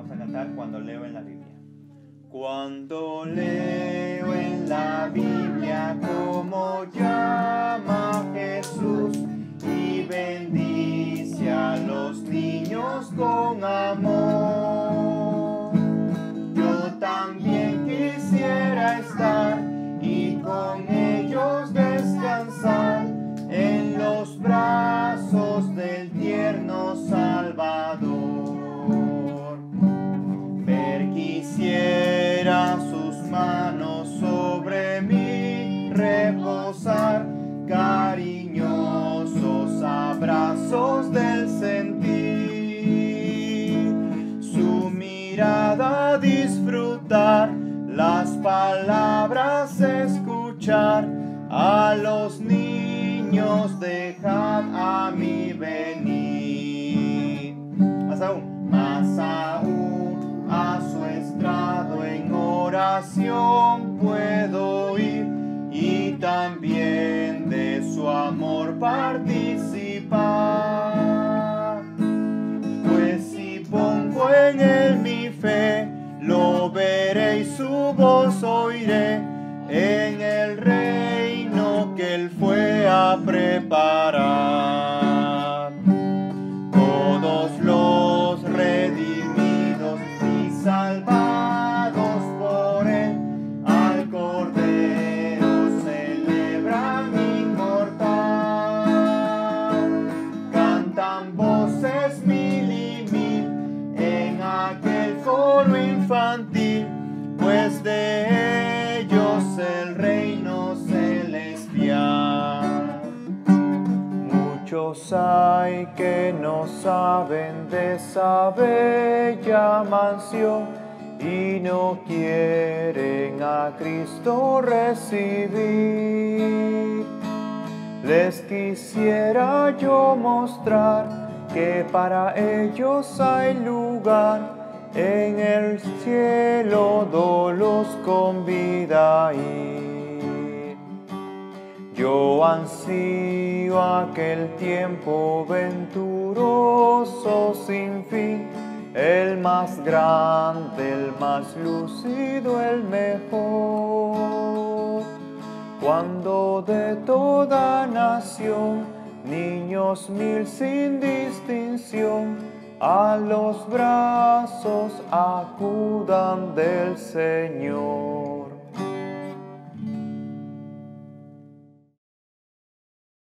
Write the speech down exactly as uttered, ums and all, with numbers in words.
vamos a cantar Cuando leo en la Biblia. Cuando leo en la Biblia cómo llama Jesús y bendice a los niños con amor, yo también quisiera estar y con ellos descansar en los brazos del tierno Salvador. Ver quisiera sus manos sobre mí reposar, cariñosos abrazos del sentir, su mirada disfrutar, las palabras escuchar, a los niños dejad a mí venir. Más aún, más aún, a su estrado en oración puedo ir y también de su amor participar. Pues si pongo en él mi fe, lo veré y su voz oiré en el reino que él fue a preparar. Todos los redimidos y salvados por él al Cordero celebran inmortal. Cantan voces mil y mil en aquel coro infantil, pues de ellos el reino celestial. Muchos hay que no saben de esa bella mansión y no quieren a Cristo recibir. Les quisiera yo mostrar que para ellos hay lugar en el cielo, do los convida a ir. Yo ansío aquel tiempo venturoso sin fin, el más grande, el más lúcido, el mejor, cuando de toda nación, niños mil sin distinción, a los brazos acudan del Señor.